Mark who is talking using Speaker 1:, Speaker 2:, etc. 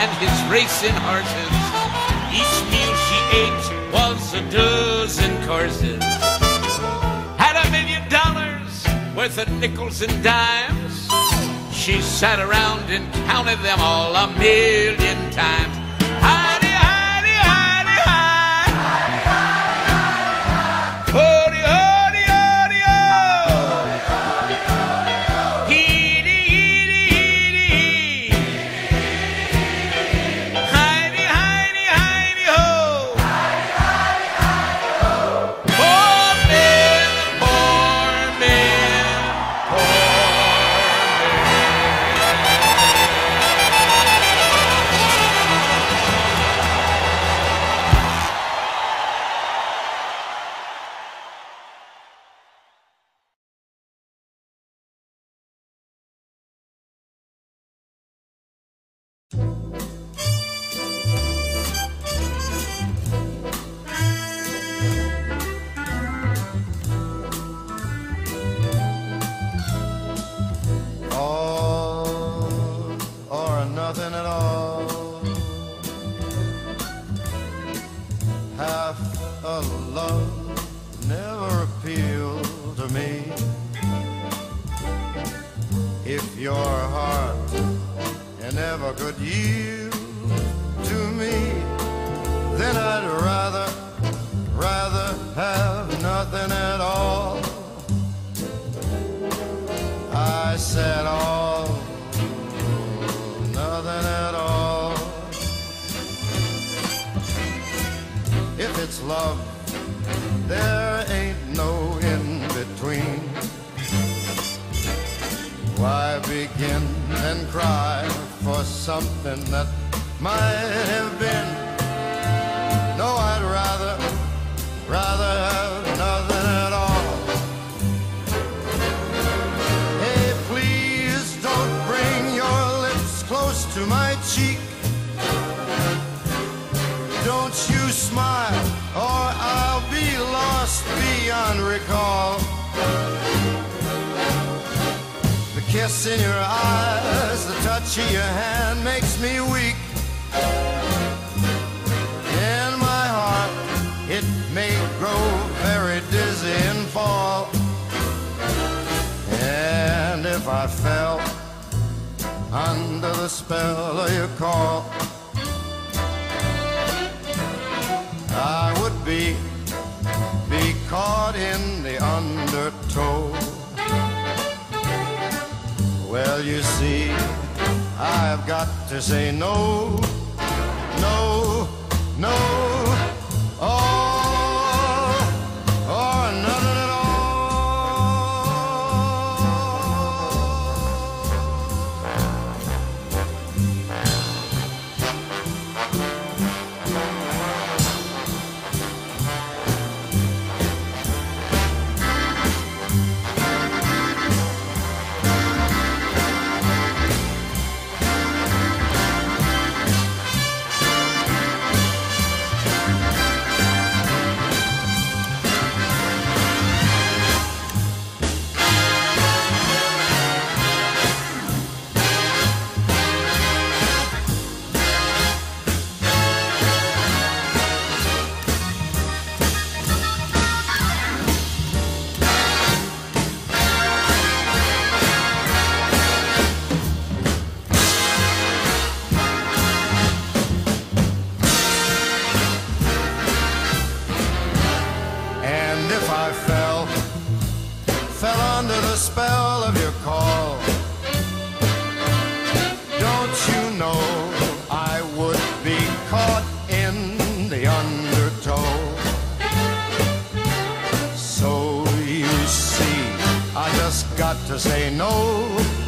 Speaker 1: and his racing horses. Each meal she ate was a dozen courses. Had $1 million worth of nickels and dimes. She sat around and counted them all 1,000,000 times. Heidi, Heidi, Heidi, Heidi. Hody, hody, hody, ho. Heedy, heedy, heedy, hee. Heidi, Heidi, Heidi, ho. Poor man, poor man, poor
Speaker 2: All or nothing at all. Half a love never appealed to me. If your heart never could yield to me, then I'd rather have nothing at all. I said all, nothing at all. If it's love, there ain't no in between. Why begin and cry for something that might have been? No, I'd rather have nothing at all. Hey, please don't bring your lips close to my cheek. Don't you smile or I'll be lost beyond recall. The kiss in your eyes, the touch of your hand makes me weak. In my heart, it may grow very dizzy and fall. And if I fell under the spell of your call, I would be caught in the undertow. Well, you see, I've got to say no, no, no, all or nothing at all. Fell under the spell of your call. Don't you know I would be caught in the undertow? So you see, I just got to say no,